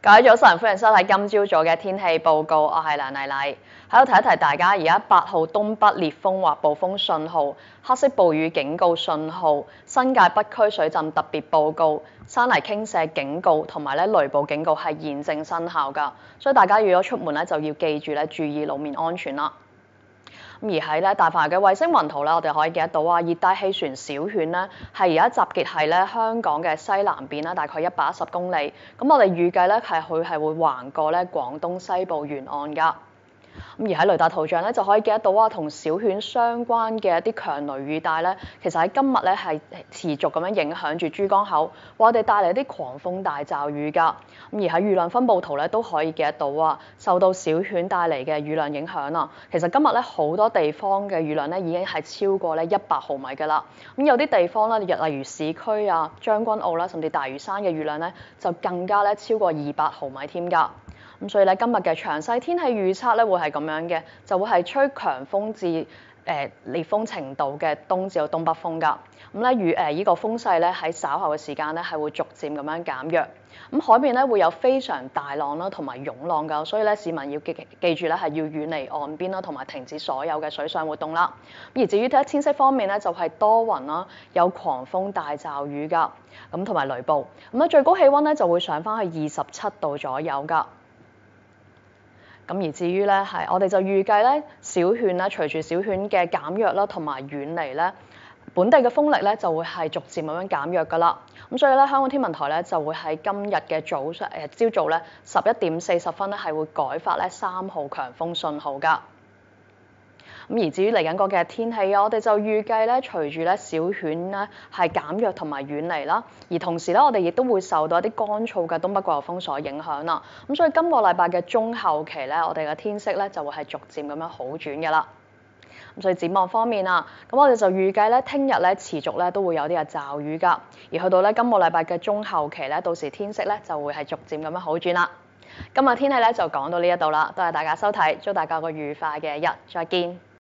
各位早晨，歡迎收睇今朝早嘅天氣報告，我係梁麗麗。喺度提一提大家，而家8號東北烈風或暴風信號、黑色暴雨警告信號、新界北區水浸特別報告、山泥傾瀉警告同埋雷暴警告係現正生效㗎，所以大家如果出門就要記住注意路面安全啦。而喺大範圍嘅衛星雲圖我哋可以見得到熱帶氣旋小犬係而家集結喺香港嘅西南邊大概110公里。咁我哋預計佢係會橫過廣東西部沿岸㗎。而喺雷達圖像就可以見得到同小犬相關嘅一啲強雷雨帶其實喺今日係持續咁樣影響住珠江口，為我哋帶嚟一啲狂風大驟雨㗎。而喺雨量分佈圖都可以見得到受到小犬帶嚟嘅雨量影響其實今日好多地方嘅雨量已經係超過100毫米㗎啦。咁有啲地方例如市區將軍澳甚至大嶼山嘅雨量就更加超過200毫米添㗎。咁所以今日嘅詳細天氣預測會係咁樣嘅，就會係吹強風至烈風程度嘅東至東北風㗎。咁呢個風勢喺稍後嘅時間係會逐漸咁樣減弱。咁海面會有非常大浪啦，同埋湧浪㗎，所以市民要記住係要遠離岸邊啦，同埋停止所有嘅水上活動啦。而至於天色方面就係多雲啦，有狂風大驟雨㗎，咁同埋雷暴。咁最高氣溫就會上返去27度左右㗎。咁而至於我哋就預計小犬隨住小犬嘅減弱啦，同埋遠離本地嘅風力就會係逐漸咁樣減弱㗎啦。咁所以香港天文台就會喺今日嘅朝早11點40分係會改發3號強風信號㗎。咁而至於嚟緊個嘅天氣我哋就預計隨住小犬係減弱同埋遠離啦，而同時我哋亦都會受到一啲乾燥嘅東北季候風所影響啦。咁所以今個禮拜嘅中後期我哋嘅天色就會係逐漸咁樣好轉㗎啦。咁所以展望方面咁我哋就預計聽日持續都會有啲嘅驟雨㗎，而去到今個禮拜嘅中後期到時天色就會係逐漸咁樣好轉啦。今日天氣就講到呢一度啦，多謝大家收睇，祝大家有個愉快嘅一日，再見。